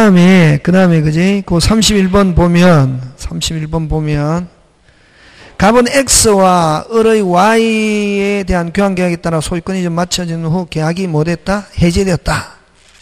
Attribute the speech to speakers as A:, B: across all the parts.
A: 다음에, 그지? 그 31번 보면, 갑은 X와 을의 Y에 대한 교환 계약에 따라 소유권이 좀 맞춰진 후 계약이 뭐 됐다? 해제되었다.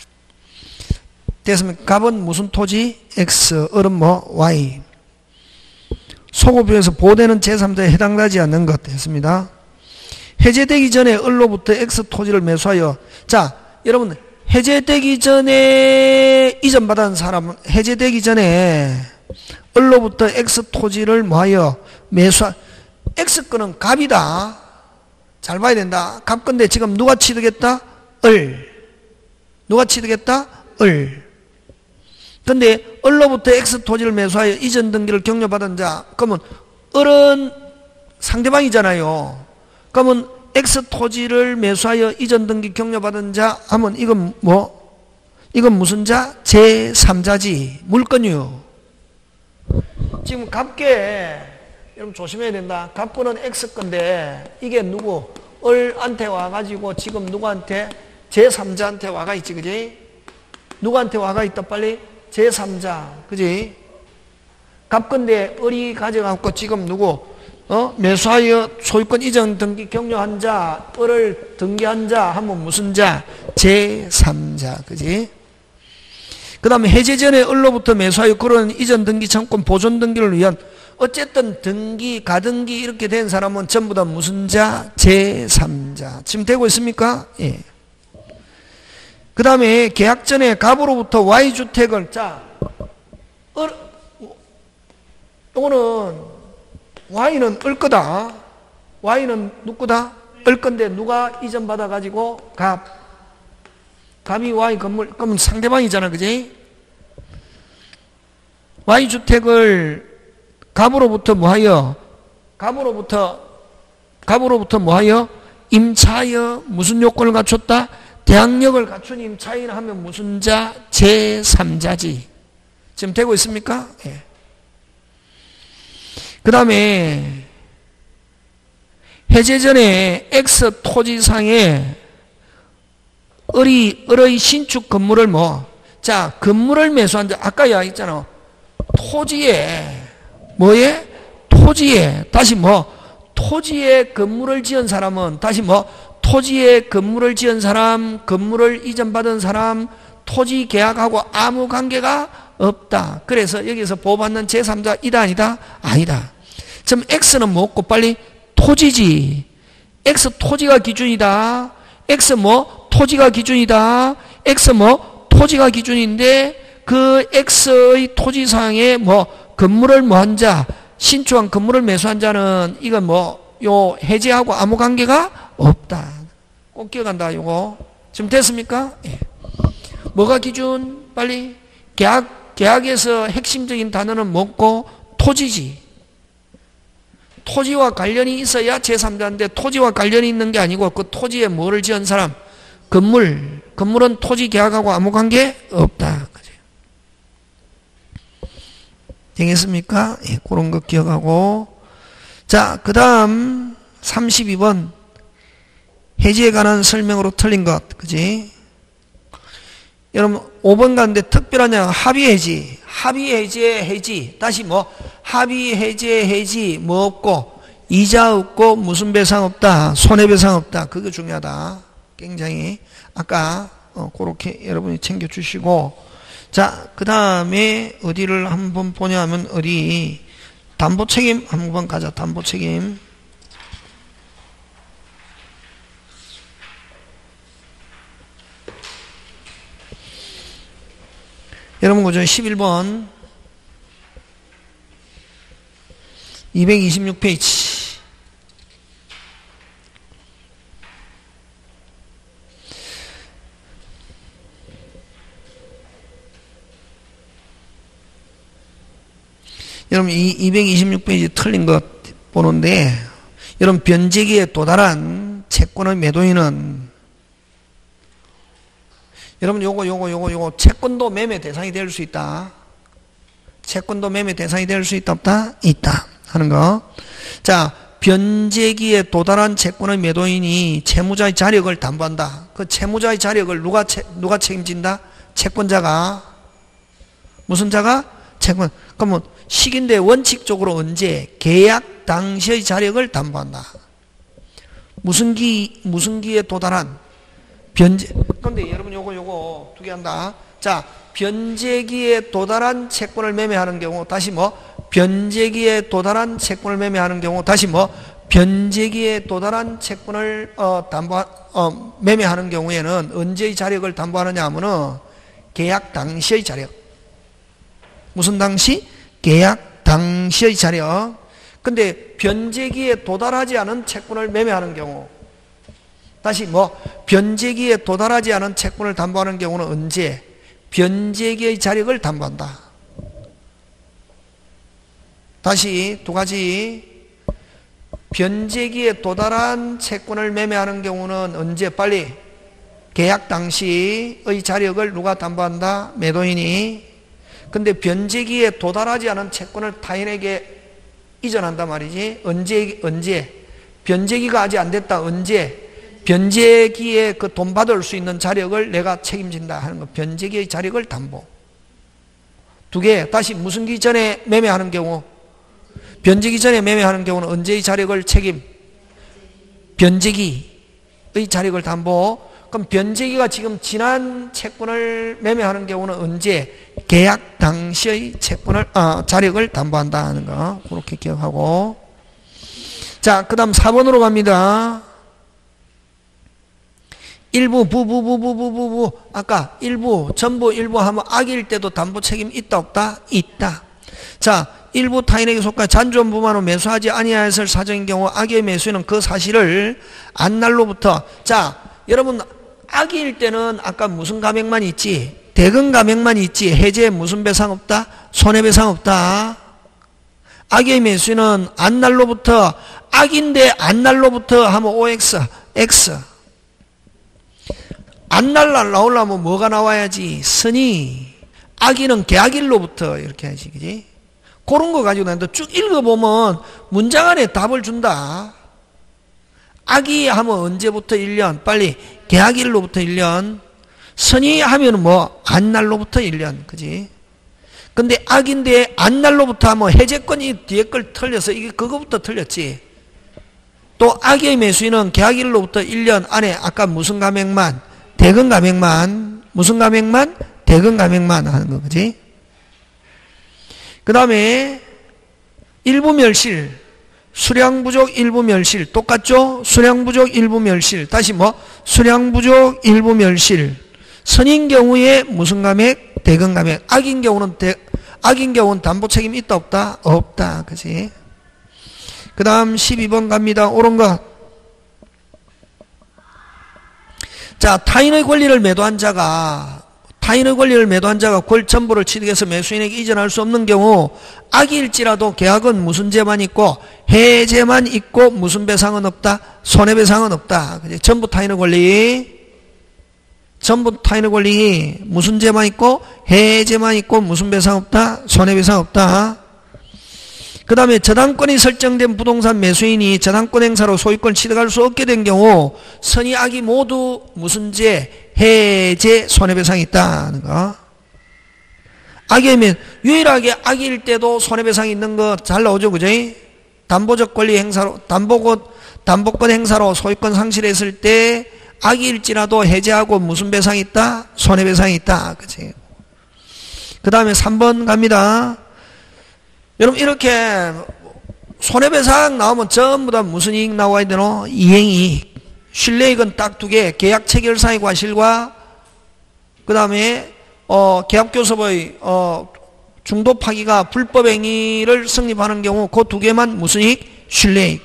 A: 됐으면 갑은 무슨 토지? X, 을은 뭐? Y. 소급비에서 보호되는 제3자에 해당되지 않는 것 됐습니다. 해제되기 전에 을로부터 X 토지를 매수하여, 자, 여러분, 해제되기 전에 이전받은 사람은, 해제되기 전에 을로부터 X 토지를 뭐하여 매수하, X 거는 갑이다. 잘 봐야 된다. 갑 건데 지금 누가 취득했다? 을. 누가 취득했다? 을. 근데 을로부터 X 토지를 매수하여 이전 등기를 격려받은 자, 그러면 을은 상대방이잖아요. 그러면 X 토지를 매수하여 이전 등기 격려받은 자 하면 이건 뭐? 이건 무슨 자? 제3자지. 물건이요. 지금 갑계, 여러분 조심해야 된다. 갑권은 X 건데 이게 누구? 을한테 와가지고 지금 누구한테? 제3자한테 와가 있지, 그지? 누구한테 와가 있다, 빨리? 제3자, 그지? 갑건데 을이 가져가고 지금 누구? 매수하여 소유권 이전 등기 격려한 자, 을을 등기한 자 하면 무슨 자? 제3자, 그지? 그 다음에 해제 전에 을로부터 매수하여 그런 이전 등기 청권 보존 등기를 위한 어쨌든 등기, 가등기 이렇게 된 사람은 전부 다 무슨 자? 제3자. 지금 되고 있습니까? 예. 그 다음에 계약 전에 갑으로부터 Y주택을, 자, 요거는 Y는 을 거다. Y는 누구 거다? 을 건데 누가 이전 받아가지고 갑이 Y 건물, 그러면 상대방이잖아, 그지? Y주택을 갑으로부터 뭐하여? 갑으로부터 뭐하여? 임차하여 무슨 요건을 갖췄다? 대항력을 갖춘 임차인 하면 무슨 자? 제3자지. 지금 되고 있습니까? 예. 그 다음에 해제 전에 X 토지상에 을의 신축 건물을 뭐? 자, 건물을 매수한 자, 아까 이야기했잖아. 토지에, 뭐에? 토지에, 다시 뭐? 토지에 건물을 지은 사람은, 다시 뭐? 토지에 건물을 지은 사람, 건물을 이전받은 사람, 토지 계약하고 아무 관계가 없다. 그래서 여기서 보호받는 제3자 이다, 아니다? 아니다. 지금 X는 뭐고 빨리? 토지지. X 토지가 기준이다. X 뭐? 토지가 기준이다. X 뭐? 토지가 기준인데 그 X의 토지상에 뭐 건물을 뭐한 자, 신축한 건물을 매수한 자는 이건 뭐 요 해제하고 아무 관계가 없다. 꼭 기억한다. 요거 지금 됐습니까? 예. 뭐가 기준? 빨리 계약에서 핵심적인 단어는 뭐고? 토지지. 토지와 관련이 있어야 제3자인데 토지와 관련이 있는 게 아니고 그 토지에 뭐를 지은 사람? 건물은 토지 계약하고 아무 관계 없다. 되겠습니까? 예, 그런 거 기억하고. 자, 그 다음 32번 해지에 관한 설명으로 틀린 것, 그지? 여러분 5번 가는데 특별한 합의 해지, 해지, 다시 뭐 합의 해지 뭐 없고 이자 없고 무슨 배상 없다, 손해배상 없다. 그거 중요하다. 굉장히 아까 그렇게 여러분이 챙겨주시고. 자, 그 다음에 어디를 한번 보냐 하면 어디 담보책임 한번 가자. 담보책임. 여러분 그죠? 11번 226페이지. 여러분 이 226페이지 틀린 것 보는데, 여러분 변제기에 도달한 채권의 매도인은 여러분 요거 채권도 매매 대상이 될 수 있다. 채권도 매매 대상이 될 수 있다 없다? 있다 하는 거. 자, 변제기에 도달한 채권의 매도인이 채무자의 자력을 담보한다. 그 채무자의 자력을 누가 책임진다? 채권자가. 무슨 자가 채권. 그러면 식인데 원칙적으로 언제? 계약 당시의 자력을 담보한다. 무슨 기에 도달한 변제. 그런데 여러분 요거 두 개 한다. 자, 변제기에 도달한 채권을 매매하는 경우, 다시 변제기에 도달한 채권을 매매하는 경우, 다시 변제기에 도달한 채권을 매매하는 경우에는 언제의 자력을 담보하느냐 하면은 계약 당시의 자력. 무슨 당시? 계약 당시의 자력. 근데 변제기에 도달하지 않은 채권을 매매하는 경우, 다시 변제기에 도달하지 않은 채권을 담보하는 경우는 언제? 변제기의 자력을 담보한다. 다시 두 가지. 변제기에 도달한 채권을 매매하는 경우는 언제? 빨리. 계약 당시의 자력을 누가 담보한다? 매도인이. 근데 변제기에 도달하지 않은 채권을 타인에게 이전한단 말이지. 언제? 변제기가 아직 안 됐다. 언제? 변제기에 그 돈 받을 수 있는 자력을 내가 책임진다 하는 거. 변제기의 자력을 담보. 두 개. 다시 무슨 기 전에 매매하는 경우? 변제기 전에 매매하는 경우는 언제의 자력을 책임? 변제기의 자력을 담보. 그럼 변제기가 지금 지난 채권을 매매하는 경우는 언제? 계약 당시의 자력을 담보한다 하는 거. 그렇게 기억하고. 자, 그 다음 4번으로 갑니다. 일부, 부부. 아까 일부, 전부, 일부 하면 악일 때도 담보 책임 있다, 없다? 있다. 자, 일부 타인에게 속하여 잔존 부만으로 매수하지 아니하였을 사정인 경우 악의 매수인은 그 사실을 안날로부터. 자, 여러분, 악일 때는 아까 무슨 감액만 있지? 대금 감액만 있지. 해제에 무슨 배상 없다? 손해배상 없다. 악의 매수인은 안날로부터. 악인데 안날로부터 하면 OX, X. 안날 나오려면 뭐가 나와야지? 선이. 악인은 계약일로부터 이렇게 해야지, 그지? 그런 거 가지고 나한테 쭉 읽어보면 문장 안에 답을 준다. 악이 하면 언제부터 1년? 빨리. 계약일로부터 1년. 선이 하면 안날로부터 1년. 그지? 근데 악인데 안날로부터 하면 해제권이 뒤에 걸 틀려서 이게 그거부터 틀렸지. 또 악의 매수인은 계약일로부터 1년 안에 아까 무슨 감액만? 대금 감액만. 무슨 감액만? 대금 감액만 하는 거. 그지? 그 다음에 일부 멸실. 수량 부족 일부 멸실. 똑같죠? 수량 부족 일부 멸실. 다시 수량 부족 일부 멸실. 선인 경우에 무슨 감액? 대금 감액. 악인 경우는 담보 책임 있다, 없다? 없다. 그지? 그 다음 12번 갑니다. 옳은 것. 자, 타인의 권리를 매도한 자가 전부를 취득해서 매수인에게 이전할 수 없는 경우 악일지라도 계약은 무슨 죄만 있고 해제만 있고 무슨 배상은 없다? 손해배상은 없다. 전부 타인의 권리 무슨 죄만 있고 해제만 있고 무슨 배상 없다? 손해배상 없다. 그 다음에 저당권이 설정된 부동산 매수인이 저당권 행사로 소유권을 취득할 수 없게 된 경우 선의 악이 모두 무슨 죄? 해제 손해배상이 있다는 거. 악이면 유일하게 악일 때도 손해배상이 있는 거 잘 나오죠, 그죠? 담보적 권리 행사로 담보권 행사로 소유권 상실했을 때 악일지라도 해제하고 무슨 배상이 있다? 손해배상이 있다, 그지? 그 다음에 3번 갑니다. 여러분 이렇게 손해배상 나오면 전부 다 무슨 이익 나와야 되노? 이행이익. 신뢰이익은 딱 두 개. 계약 체결상의 과실과 그 다음에 계약교섭의 중도 파기가 불법 행위를 성립하는 경우 그 두 개만 무슨 이익? 신뢰이익.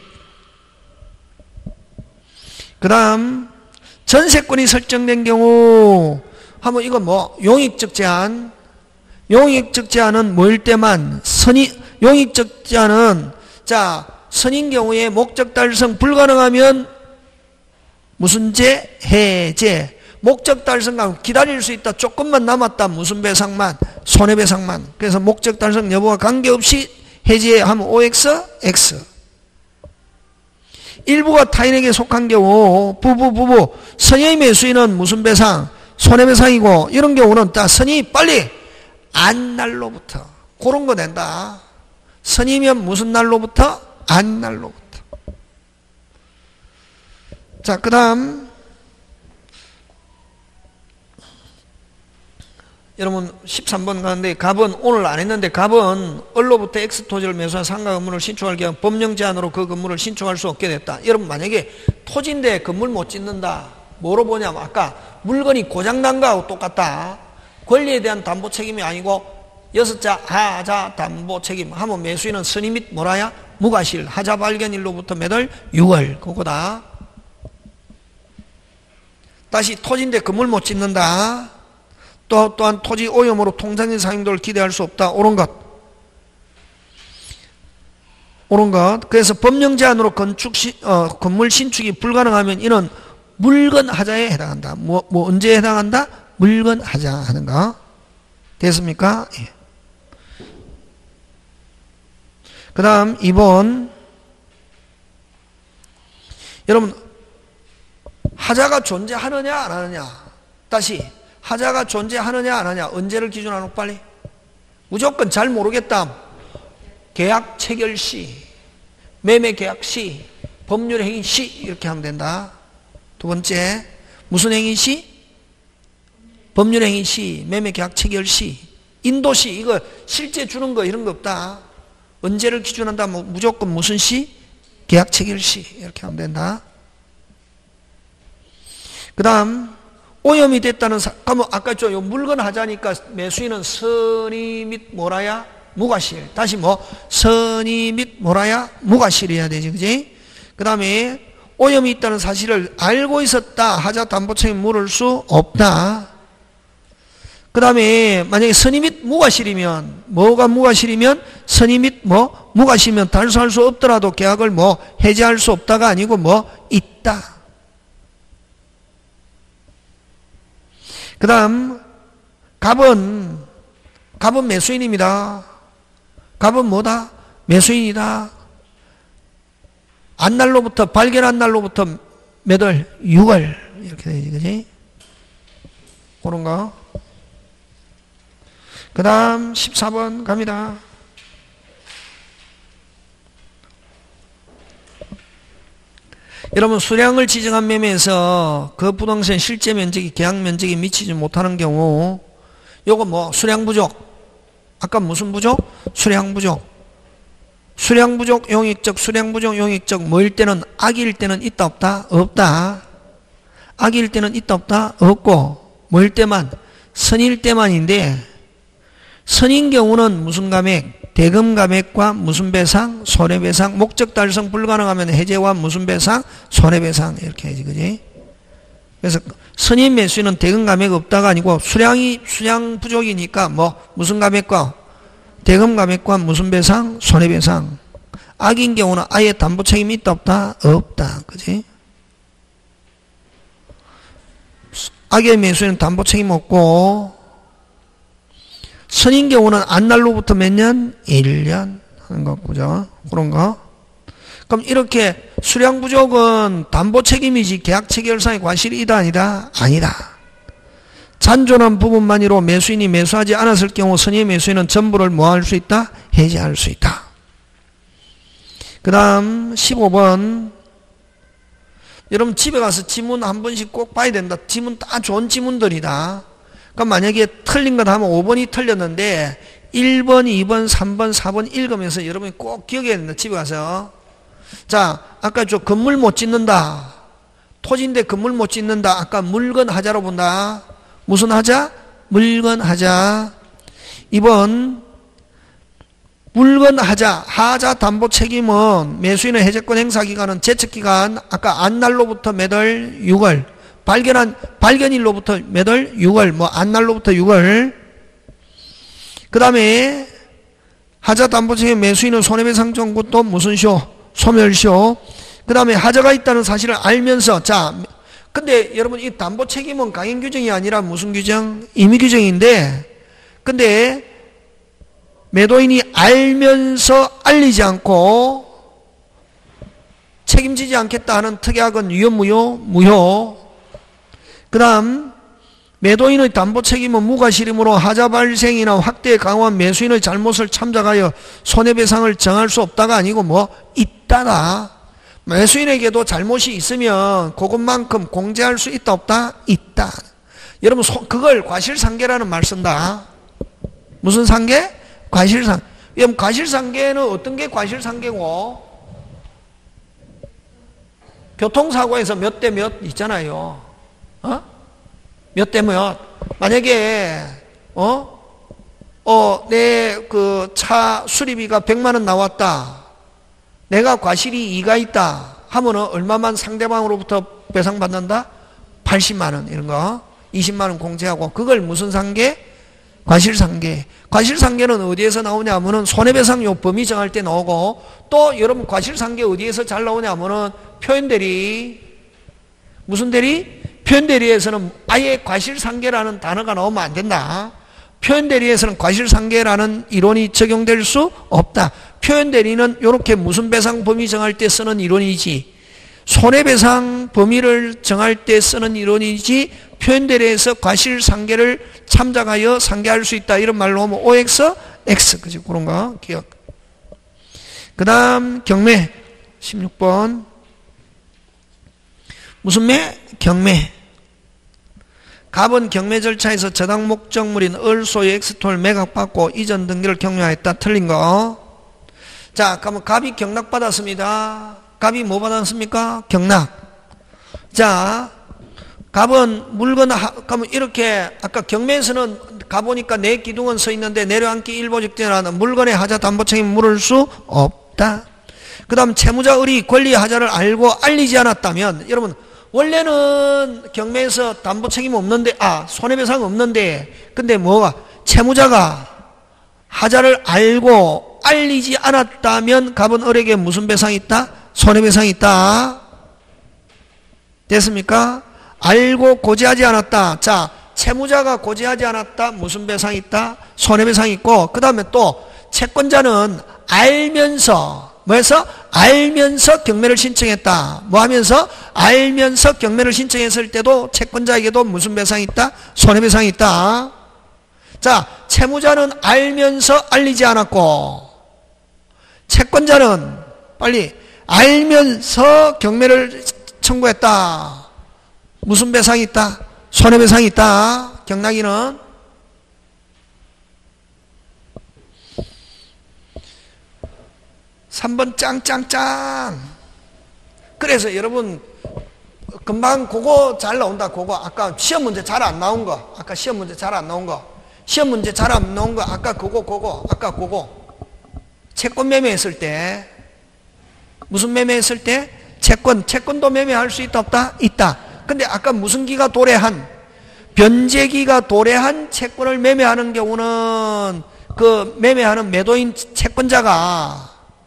A: 그 다음 전세권이 설정된 경우 하면 이건 용익적 제한. 용익적 제한은 뭐일 때만 용익적 제한은 선인 경우에 목적 달성 불가능하면 무슨 죄? 해제. 목적 달성 기다릴 수 있다. 조금만 남았다. 무슨 배상만? 손해배상만. 그래서 목적 달성 여부와 관계없이 해제하면 OX, X. 일부가 타인에게 속한 경우 부부 선의 매수인은 무슨 배상? 손해배상이고 이런 경우는 선이 빨리 안날로부터. 그런 거 낸다. 선이면 무슨 날로부터? 안날로부터. 자, 그 다음 여러분 13번 가는데, 갑은 오늘 안 했는데, 갑은 을로부터 X 토지를 매수한 상가 건물을 신축할 경우 법령 제한으로 그 건물을 신축할 수 없게 됐다. 여러분 만약에 토지인데 건물 못 짓는다, 뭐로 보냐면 아까 물건이 고장난 거하고 똑같다. 권리에 대한 담보 책임이 아니고 6자 하자 담보 책임 하면 매수인은 선의 및 뭐라야? 무과실. 하자 발견일로부터 매달 6월. 그거다. 다시 토지인데 건물 못 짓는다. 또한 토지 오염으로 통상의 사용도를 기대할 수 없다. 옳은 것. 옳은 것. 그래서 법령 제한으로 건물 신축이 불가능하면 이는 물건 하자에 해당한다. 뭐 언제에 해당한다? 물건 하자 하는 거. 됐습니까? 예. 그 다음 2번. 여러분, 하자가 존재하느냐 안 하느냐. 다시 하자가 존재하느냐 안 하느냐. 언제를 기준으로 빨리? 무조건 잘 모르겠다. 계약 체결 시, 매매 계약 시, 법률 행위 시 이렇게 하면 된다. 두 번째, 무슨 행위 시? 법률 행위 시, 매매 계약 체결 시, 인도 시. 이거 실제 주는 거 이런 거 없다. 언제를 기준한다. 뭐 무조건 무슨 시? 계약 체결 시 이렇게 하면 된다. 그 다음 오염이 됐다는 그러면 아까 요 물건 하자니까 매수인은 선의 및 뭐라야? 무과실. 다시 뭐 선의 및 뭐라야? 무과실이어야 되지, 그지? 그 다음에 오염이 있다는 사실을 알고 있었다. 하자 담보 책임 물을 수 없다. 그 다음에 만약에 선의 및 무과실이면, 뭐가 무과실이면? 선의 및 뭐 무과실이면 달수할 수 없더라도 계약을 뭐 해지할 수 없다가 아니고 뭐 있다. 그 다음 갑은 매수인입니다. 갑은 뭐다? 매수인이다. 안날로부터, 발견한 날로부터 몇 월? 6월 이렇게 되지, 그지? 그런 거. 그 다음 14번 갑니다. 여러분, 수량을 지정한 매매에서 그 부동산 실제 면적이 계약 면적에 미치지 못하는 경우, 요거 뭐 수량 부족. 아까 무슨 부족? 수량 부족. 수량 부족 용익적, 수량 부족 용익적. 뭐일 때는 악일 때는 있다 없다? 없다. 악일 때는 있다 없다? 없고, 뭐일 때만? 선일 때만인데, 선인 경우는 무슨 감액? 대금 감액과 무슨 배상? 손해배상. 목적 달성 불가능하면 해제와 무슨 배상? 손해배상. 이렇게 해야지, 그지? 그래서 선인 매수인은 대금 감액 없다가 아니고 수량 부족이니까 뭐 무슨 감액과 대금 감액과 무슨 배상? 손해배상. 악인 경우는 아예 담보 책임이 있다 없다? 없다, 그지? 악의 매수인은 담보 책임 없고, 선인 경우는 안날로부터 몇 년? 1년 하는 거, 그죠? 그런 거. 그럼 이렇게 수량 부족은 담보 책임이지 계약 체결상의 과실이 있다 아니다? 아니다. 잔존한 부분만으로 매수인이 매수하지 않았을 경우 선의 매수인은 전부를 뭐 할 수 있다? 해지할 수 있다. 그 다음 15번. 여러분 집에 가서 지문 한 번씩 꼭 봐야 된다. 지문 다 좋은 지문들이다. 그럼 만약에 틀린 것 하면 5번이 틀렸는데 1번, 2번, 3번, 4번 읽으면서 여러분이 꼭 기억해야 된다. 집에 가서. 자, 아까 저 건물 못 짓는다. 토지인데 건물 못 짓는다. 아까 물건 하자로 본다. 무슨 하자? 물건 하자. 2번 물건 하자. 하자 담보 책임은 매수인의 해제권 행사 기간은 제척 기간 아까 안날로부터 매달 6월. 발견일로부터 몇 월? 6월. 뭐 안날로부터 6월. 그 다음에 하자 담보 책임 매수인은 손해배상 청구 또 무슨 쇼? 소멸쇼. 그 다음에 하자가 있다는 사실을 알면서, 자, 근데 여러분 이 담보 책임은 강행 규정이 아니라 무슨 규정? 임의 규정인데, 근데 매도인이 알면서 알리지 않고 책임지지 않겠다 하는 특약은 유효, 무효? 무효. 그 다음 매도인의 담보 책임은 무과실이므로 하자 발생이나 확대에 강화한 매수인의 잘못을 참작하여 손해배상을 정할 수 없다가 아니고 뭐 있다다. 매수인에게도 잘못이 있으면 그것만큼 공제할 수 있다 없다? 있다. 여러분 그걸 과실상계라는 말 쓴다. 무슨 상계? 과실상계. 여러분 과실상계는 어떤 게 과실상계고? 교통사고에서 몇 대 몇 있잖아요. 몇 대 몇. 만약에 내 그 차 수리비가 100만 원 나왔다. 내가 과실이 2가 있다 하면은 얼마만 상대방으로부터 배상받는다? 80만 원 이런 거. 20만 원 공제하고. 그걸 무슨 상계? 과실상계. 과실상계는 어디에서 나오냐 하면은 손해배상요 범위 정할 때 나오고, 또 여러분 과실상계 어디에서 잘 나오냐 하면은 표현대리. 무슨 대리? 표현대리에서는 아예 과실상계라는 단어가 나오면 안 된다. 표현대리에서는 과실상계라는 이론이 적용될 수 없다. 표현대리는 이렇게 무슨 배상 범위 정할 때 쓰는 이론이지, 손해배상 범위를 정할 때 쓰는 이론이지, 표현대리에서 과실상계를 참작하여 상계할 수 있다 이런 말로 하면 OX, X. 그지? 그런 거 기억. 그 다음 경매 16번. 무슨 매? 경매. 갑은 경매 절차에서 저당 목적물인 을소의 엑스토를 매각받고 이전 등기를 경료하였다. 틀린 거. 자, 그러면 갑이 경락받았습니다. 갑이 뭐 받았습니까? 경락. 자, 갑은 물건, 그러면 이렇게, 아까 경매에서는 가보니까 내 기둥은 서 있는데 내려앉기 일보직전이라는 물건의 하자 담보 책임 물을 수 없다. 그 다음 채무자 을이 권리 하자를 알고 알리지 않았다면, 여러분, 원래는 경매에서 담보 책임 없는데, 손해배상 없는데, 근데 뭐가, 채무자가 하자를 알고 알리지 않았다면 갑은 을에게 무슨 배상이 있다? 손해배상이 있다. 됐습니까? 알고 고지하지 않았다. 자, 채무자가 고지하지 않았다. 무슨 배상이 있다? 손해배상이 있고, 그 다음에 또 채권자는 알면서, 뭐해서? 알면서 경매를 신청했다. 뭐 하면서? 알면서 경매를 신청했을 때도 채권자에게도 무슨 배상이 있다? 손해배상이 있다. 자, 채무자는 알면서 알리지 않았고, 채권자는 빨리 알면서 경매를 청구했다. 무슨 배상이 있다? 손해배상이 있다. 경락이는. (3번) 짱짱짱. 그래서 여러분 금방 그거 잘 나온다. 그거 아까 시험 문제 잘 안 나온 거, 아까 시험 문제 잘 안 나온 거, 시험 문제 잘 안 나온 거, 아까 그거 채권 매매했을 때, 무슨 매매했을 때? 채권도 매매할 수 있다 없다? 있다. 근데 아까 무슨 기가 도래한, 변제기가 도래한 채권을 매매하는 경우는 그 매매하는 매도인 채권자가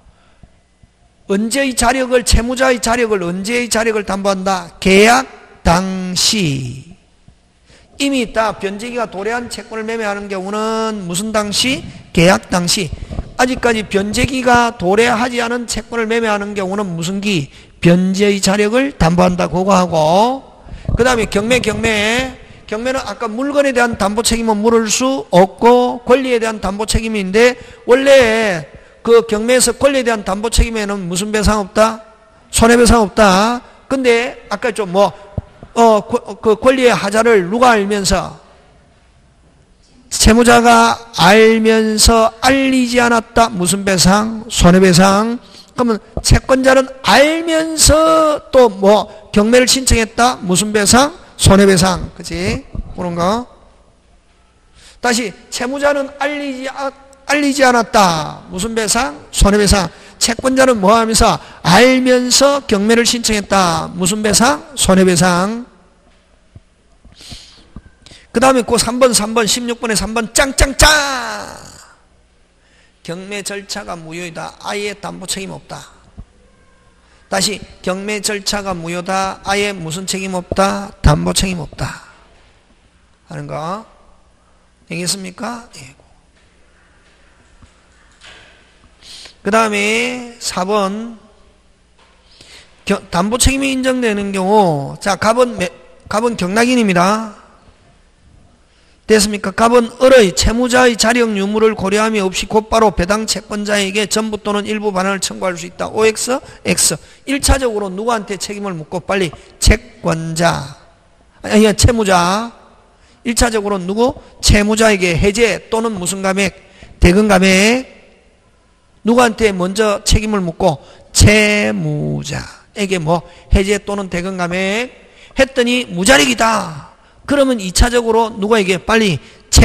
A: 언제의 자력을, 채무자의 자력을, 언제의 자력을 담보한다? 계약 당시. 이미 있다. 변제기가 도래한 채권을 매매하는 경우는 무슨 당시? 계약 당시. 아직까지 변제기가 도래하지 않은 채권을 매매하는 경우는 무슨 기? 변제의 자력을 담보한다. 그거 하고, 그 다음에 경매는 아까 물건에 대한 담보 책임은 물을 수 없고 권리에 대한 담보 책임인데, 원래 그 경매에서 권리에 대한 담보 책임에는 무슨 배상 없다? 손해배상 없다. 근데 아까 좀 그 권리의 하자를 누가 알면서? 채무자가 알면서 알리지 않았다. 무슨 배상? 손해배상. 그러면 채권자는 알면서 또 경매를 신청했다. 무슨 배상? 손해배상. 그치? 그런 거. 다시 채무자는 알리지 않았다. 무슨 배상? 손해배상. 채권자는 뭐 하면서? 알면서 경매를 신청했다. 무슨 배상? 손해배상. 그 다음에 그 3번 16번에 3번 짱짱짱. 경매 절차가 무효이다. 아예 담보 책임 없다. 다시 경매 절차가 무효다. 아예 무슨 책임 없다? 담보 책임 없다. 하는 거. 되겠습니까? 네. 그 다음에 4번 담보 책임이 인정되는 경우, 자, 갑은 경락인입니다. 됐습니까? 갑은 을의 채무자의 자력 유무를 고려함이 없이 곧바로 배당 채권자에게 전부 또는 일부 반환을 청구할 수 있다. OX, X. 1차적으로 누구한테 책임을 묻고 빨리 채권자, 아니 채무자. 1차적으로 누구? 채무자에게 해제 또는 무슨 감액? 대금 감액. 누구한테 먼저 책임을 묻고? 채무자에게 뭐 해제 또는 대금 감액 했더니 무자력이다. 그러면 2차적으로 누구에게? 빨리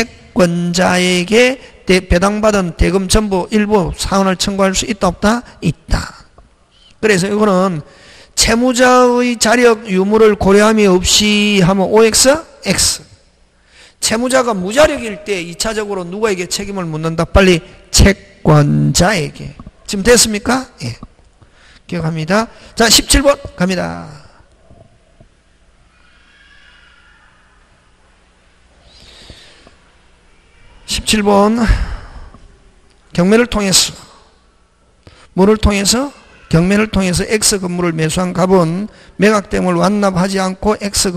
A: 채권자에게 배당받은 대금 전부 일부 상환을 청구할 수 있다 없다? 있다. 그래서 이거는 채무자의 자력 유무를 고려함이 없이 하면 OX, X. 채무자가 무자력일 때 2차적으로 누구에게 책임을 묻는다? 빨리 채권자에게. 지금 됐습니까? 예. 기억합니다. 자, 17번 갑니다. 17번 경매를 통해서 뭐를 통해서? 경매를 통해서 X 건물을 매수한 갑은 매각됨을 완납하지 않고 X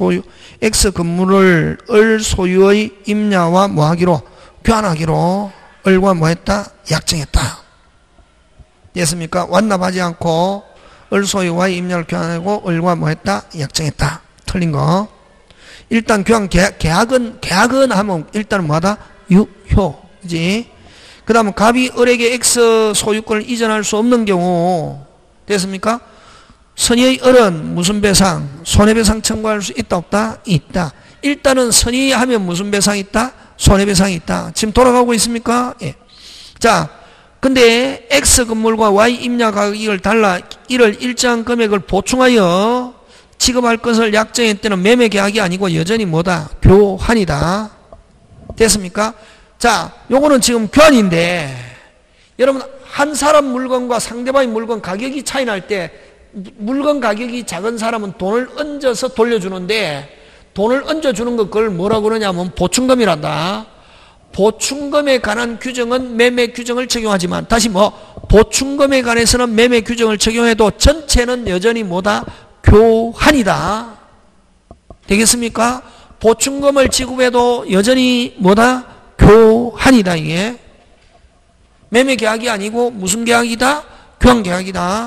A: 건물을 을 소유의 임야와 뭐하기로? 교환하기로 을과 뭐했다? 약정했다. 됐습니까? 완납하지 않고 을 소유와의 임야를 교환하고 을과 뭐했다? 약정했다. 틀린 거. 일단 교환 계약은 하면 일단은 뭐하다? 유효. 그지? 그 다음에 갑이 을에게 X 소유권을 이전할 수 없는 경우 됐습니까? 선의의 을은 무슨 배상? 손해배상 청구할 수 있다 없다? 있다. 일단은 선의하면 무슨 배상이 있다? 손해배상이 있다. 지금 돌아가고 있습니까? 예. 자, 근데 X 건물과 Y 임야 가격을 달라 이를 일정한 금액을 보충하여 지급할 것을 약정할 때는 매매 계약이 아니고 여전히 뭐다? 교환이다. 됐습니까? 자, 요거는 지금 교환인데 여러분 한 사람 물건과 상대방의 물건 가격이 차이 날 때 물건 가격이 작은 사람은 돈을 얹어서 돌려주는데 돈을 얹어주는 거 그걸 뭐라고 그러냐면 보충금이란다. 보충금에 관한 규정은 매매 규정을 적용하지만 다시 보충금에 관해서는 매매 규정을 적용해도 전체는 여전히 뭐다? 교환이다. 되겠습니까? 보충금을 지급해도 여전히 뭐다? 교환이다. 이게 매매 계약이 아니고 무슨 계약이다? 교환 계약이다.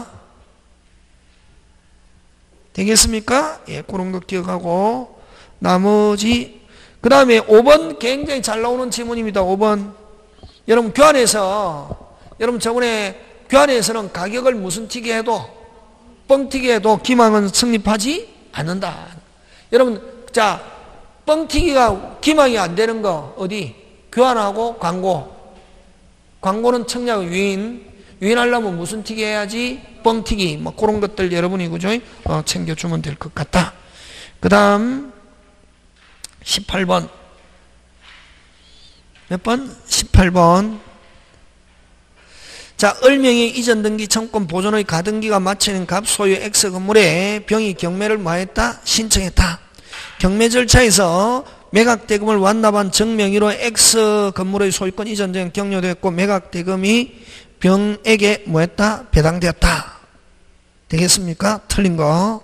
A: 되겠습니까? 예, 그런 거 기억하고 나머지 그 다음에 5번 굉장히 잘 나오는 질문입니다. 5번 여러분 교환에서 여러분 저번에 교환에서는 가격을 무슨 튀게 해도 뻥튀기 해도 기망은 성립하지 않는다. 여러분 자 뻥튀기가 기망이 안 되는 거 어디? 교환하고 광고는 청약 유인하려면 무슨 튀기 해야지? 뻥튀기 뭐 그런 것들 여러분이 그죠? 챙겨주면 될 것 같다. 그 다음 18번 몇 번? 18번 자, 을명의 이전 등기 청권 보존의 가등기가 마치는 갑 소유 X 건물에 병이 경매를 뭐했다? 신청했다. 경매 절차에서 매각대금을 완납한 정명의로 X 건물의 소유권 이전 등 격려되었고 매각대금이 병에게 뭐했다? 배당되었다. 되겠습니까? 틀린 거.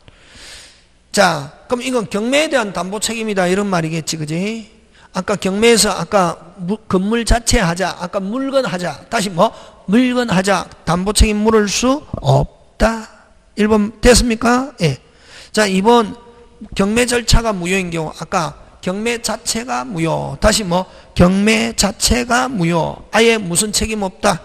A: 자, 그럼 이건 경매에 대한 담보 책임이다 이런 말이겠지, 그지? 아까 경매에서 아까 건물 자체 하자, 아까 물건 하자, 다시 물건 하자, 담보 책임 물을 수 없다. 1번 됐습니까? 예. 자, 2번 경매 절차가 무효인 경우, 아까 경매 자체가 무효, 다시 경매 자체가 무효, 아예 무슨 책임 없다.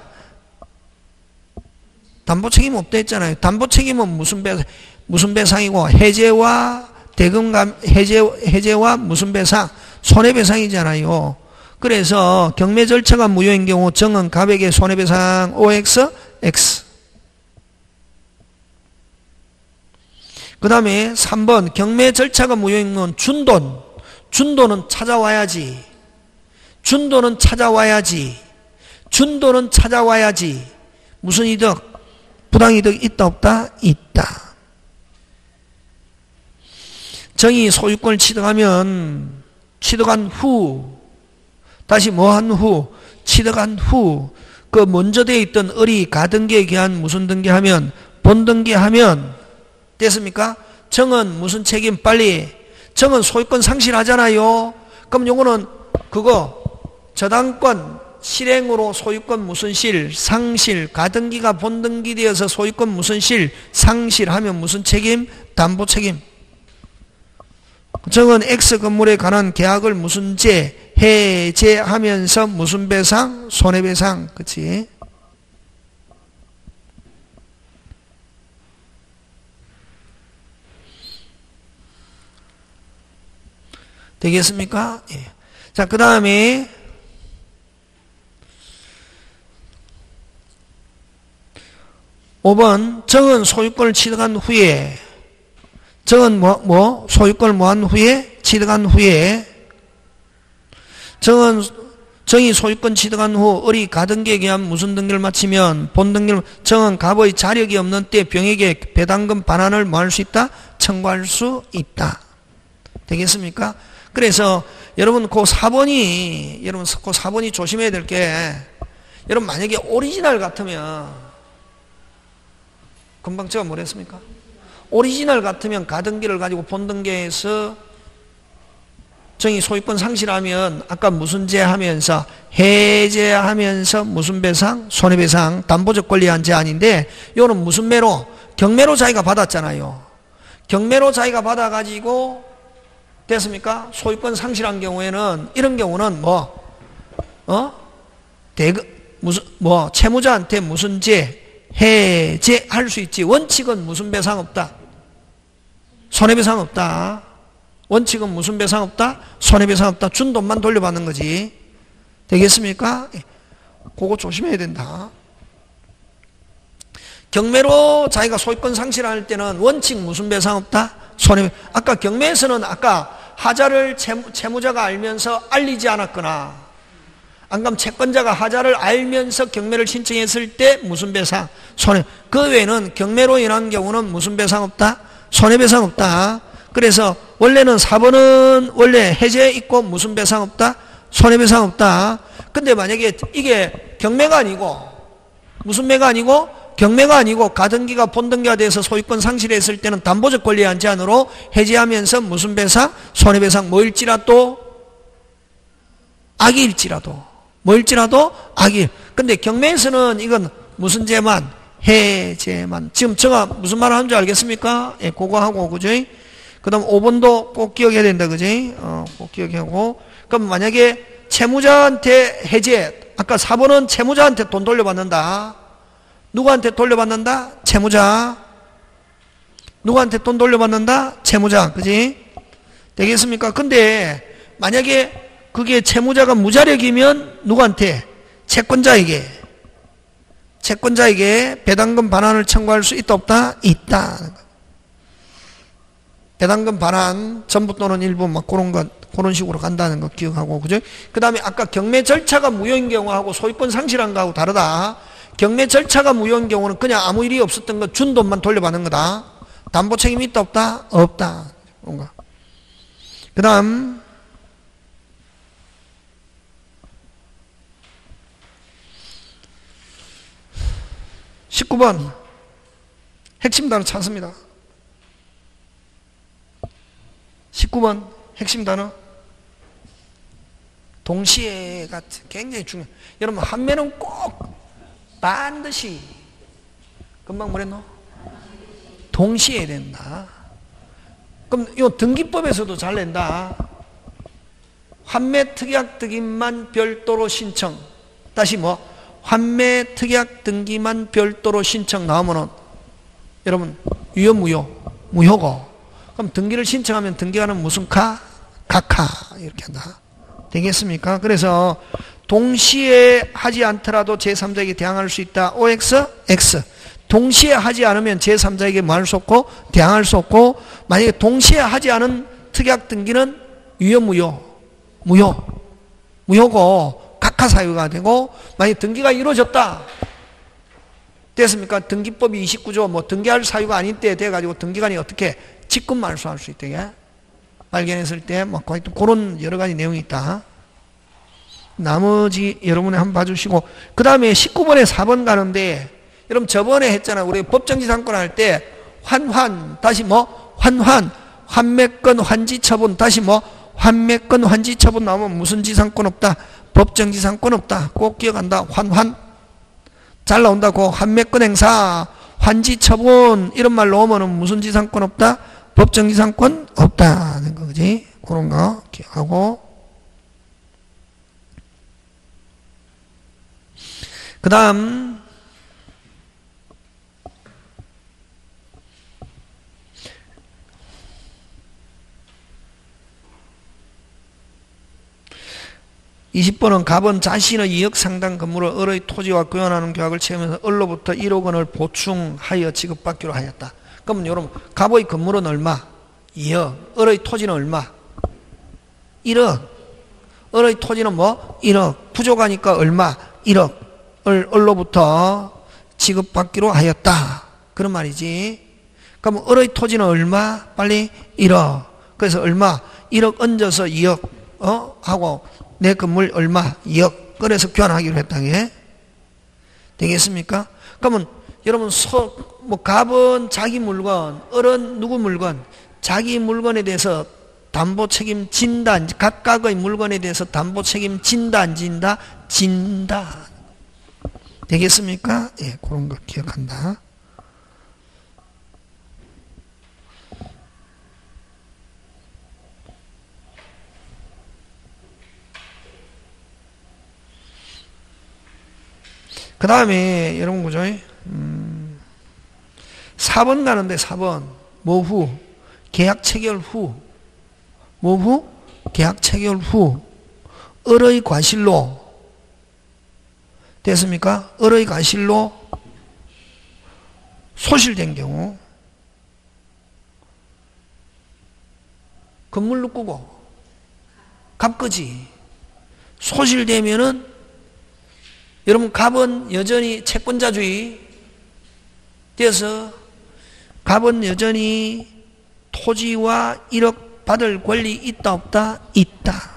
A: 담보 책임 없다 했잖아요. 담보 책임은 무슨 배상이고 해제와 대금감 해제와 무슨 배상? 손해배상이잖아요. 그래서 경매 절차가 무효인 경우 정은 갑에게 손해배상 OX, X. 그 다음에 3번 경매 절차가 무효인 건 준돈은 찾아와야지. 준돈은 찾아와야지. 무슨 이득? 부당이득 있다 없다? 있다. 정이 소유권을 취득한 후 다시 취득한 후 그 먼저 되어 있던 을이 가등기에 기한 무슨 등기하면 본등기하면 됐습니까? 정은 무슨 책임? 빨리 정은 소유권 상실하잖아요. 그럼 요거는 그거 저당권 실행으로 소유권 무슨 실, 상실, 가등기가 본등기되어서 소유권 무슨 실, 상실하면 무슨 책임? 담보 책임. 정은 X 건물에 관한 계약을 무슨 제, 해제하면서 무슨 배상? 손해배상. 그치? 되겠습니까? 예. 자, 그 다음에 5번 정은 소유권을 취득한 후에 정은 소유권을 뭐한 후에 취득한 후에 정이 소유권 취득한 후 을이 가등기에 의한 무슨 등기를 마치면 본등기를 정은 갑의 자력이 없는 때 병에게 배당금 반환을 뭐 할 수 있다? 청구할 수 있다. 되겠습니까? 그래서 여러분 그 4번이 조심해야 될 게 여러분 만약에 오리지널 같으면 금방 제가 뭘 했습니까? 오리지널 같으면 가등기를 가지고 본등기에서 정이 소유권 상실하면 아까 무슨 제 하면서 해제하면서 무슨 배상? 손해배상, 담보적 권리한 제한인데 이거는 무슨 매로? 경매로 자기가 받았잖아요. 경매로 자기가 받아가지고 됐습니까? 소유권 상실한 경우에는 이런 경우는 채무자한테 무슨 제 해제할 수 있지. 원칙은 무슨 배상 없다? 손해배상 없다. 원칙은 무슨 배상 없다? 손해배상 없다. 준 돈만 돌려받는 거지. 되겠습니까? 그거 조심해야 된다. 경매로 자기가 소유권 상실할 때는 원칙 무슨 배상 없다? 손해. 아까 경매에서는 아까 하자를 채무자가 알면서 알리지 않았거나 안 그럼 채권자가 하자를 알면서 경매를 신청했을 때 무슨 배상? 손해. 그 외에는 경매로 인한 경우는 무슨 배상 없다? 손해배상 없다. 그래서 원래는 4번은 원래 해제 있고 무슨 배상 없다? 손해배상 없다. 근데 만약에 이게 경매가 아니고 무슨 매가 아니고 경매가 아니고 가등기가 본등기가 돼서 소유권 상실했을 때는 담보적 권리한 제한으로 해제하면서 무슨 배상? 손해배상. 뭐일지라도 악일지라도 뭐일지라도 악일. 근데 경매에서는 이건 무슨 제만? 해제만. 지금 제가 무슨 말을 하는 줄 알겠습니까? 예, 그거 하고, 그죠? 그 다음 5번도 꼭 기억해야 된다, 그죠? 꼭 기억하고. 그럼 만약에 채무자한테 해제, 아까 4번은 채무자한테 돈 돌려받는다. 누구한테 돌려받는다? 채무자. 누구한테 돈 돌려받는다? 채무자, 그지? 되겠습니까? 근데 만약에 그게 채무자가 무자력이면 누구한테? 채권자에게 배당금 반환을 청구할 수 있다 없다? 있다. 배당금 반환 전부 또는 일부 막 그런 식으로 간다는 거 기억하고, 그죠? 그 다음에 아까 경매 절차가 무효인 경우하고 소유권 상실한 거하고 다르다. 경매 절차가 무효인 경우는 그냥 아무 일이 없었던 거 준 돈만 돌려받는 거다. 담보 책임이 있다 없다? 없다. 뭔가. 그 다음 19번 핵심 단어 찾습니다. 19번 핵심 단어 동시에가 굉장히 중요해요. 여러분 한매는 꼭 반드시 금방 뭐랬노? 동시에 된다. 그럼 이 등기법에서도 잘 낸다. 환매 특약 등기만 별도로 신청. 다시 환매 특약 등기만 별도로 신청 나오면은 여러분 유효 무효고. 그럼 등기를 신청하면 등기하는 무슨 카? 각하 이렇게 한다. 되겠습니까? 그래서 동시에 하지 않더라도 제3자에게 대항할 수 있다. OX, X. 동시에 하지 않으면 제3자에게 뭐 할 수 없고 대항할 수 없고, 만약에 동시에 하지 않은 특약 등기는 유효 무효고 각하 사유가 되고, 만약에 등기가 이루어졌다. 됐습니까? 등기법이 29조 등기할 사유가 아닌 때 돼가지고 등기관이 어떻게 직권 말소할 수 있대. 발견했을 때 그런 여러 가지 내용이 있다. 나머지 여러분이 한번 봐주시고, 그 다음에 19번에 4번 가는데, 여러분 저번에 했잖아. 우리 법정지상권 할 때 환환 다시 환매권 환지 처분 다시 환매권 환지처분 나오면 무슨 지상권 없다? 법정지상권 없다. 꼭 기억한다. 잘 나온다. 그 환매권 행사, 환지처분 이런 말 나오면 무슨 지상권 없다? 법정지상권 없다는 거지. 그런 거 기억하고. 그 다음 20번은 갑은 자신의 이익 상당 건물을 을의 토지와 교환하는 계약을 체험해서 을로부터 1억 원을 보충하여 지급받기로 하였다. 그러면 여러분 갑의 건물은 얼마? 2억. 을의 토지는 얼마? 1억. 을의 토지는 뭐? 1억. 부족하니까 얼마? 1억을 을로부터 지급받기로 하였다. 그런 말이지. 그럼 을의 토지는 얼마? 빨리 1억. 그래서 얼마? 1억 얹어서 2억 하고 내 건물 얼마? 2억. 그래서 교환하기로 했다게. 되겠습니까? 그러면 여러분 갑은 자기 물건, 을은 누구 물건? 자기 물건에 대해서 담보 책임 진다. 각각의 물건에 대해서 담보 책임 진다 안 진다? 진다. 되겠습니까? 예, 그런 거 기억한다. 그 다음에 여러분 그죠? 4번 가는데 4번 뭐 후? 계약 체결 후. 뭐 후? 계약 체결 후 을의 과실로 됐습니까? 을의 과실로 소실된 경우 건물 누구고? 갑거지. 소실되면은 여러분 갑은 여전히 채권자주의 되어서 갑은 여전히 토지와 1억 받을 권리 있다 없다? 있다.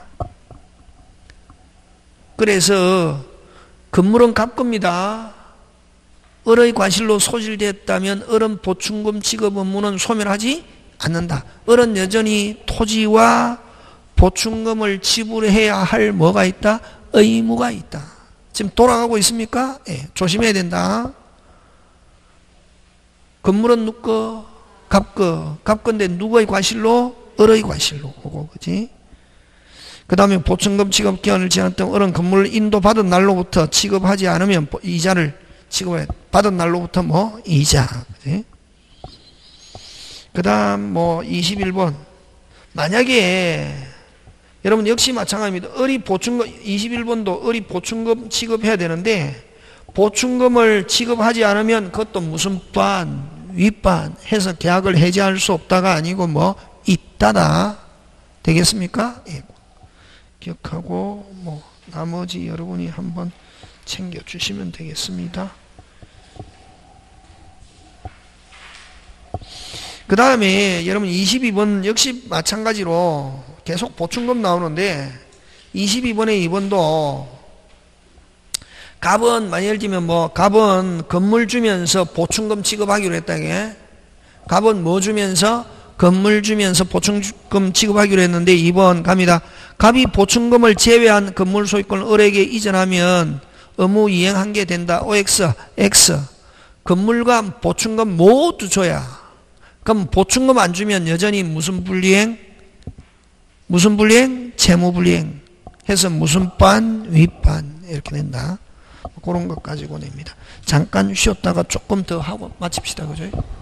A: 그래서 건물은 갑 겁니다. 을의 과실로 소실됐다면 을은 보충금 지급 의무는 소멸하지 않는다. 을은 여전히 토지와 보충금을 지불해야 할 뭐가 있다? 의무가 있다. 지금 돌아가고 있습니까? 예, 조심해야 된다. 건물은 누구? 갑거. 갑건데 누구의 과실로? 을의 과실로 오고, 그지? 그 다음에 보충금 지급 기한을 지났던 을은 건물을 인도받은 날로부터 지급하지 않으면 이자를 지급해. 받은 날로부터 뭐? 이자. 그지? 그 다음 21번. 만약에 여러분 역시 마찬가지입니다. 을이 보충금 21번도 을이 보충금 지급해야 되는데 보충금을 지급하지 않으면 그것도 무슨 반, 윗반 해서 계약을 해지할 수 없다가 아니고 뭐 있다다. 되겠습니까? 예. 기억하고 나머지 여러분이 한번 챙겨주시면 되겠습니다. 그 다음에 여러분 22번 역시 마찬가지로 계속 보충금 나오는데 22번에 2번도 갑은 예를 들면 갑은 건물 주면서 보충금 지급하기로 했다게. 갑은 뭐 주면서? 건물 주면서 보충금 지급하기로 했는데 2번 갑니다. 갑이 보충금을 제외한 건물 소유권을 을에게 이전하면 의무 이행한 게 된다. OX, X. 건물과 보충금 모두 줘야. 그럼 보충금 안 주면 여전히 무슨 불이행? 무슨 불이행? 채무불이행. 해서 무슨 반? 윗반. 이렇게 된다. 그런 것 가지고 냅니다. 잠깐 쉬었다가 조금 더 하고 마칩시다. 그죠?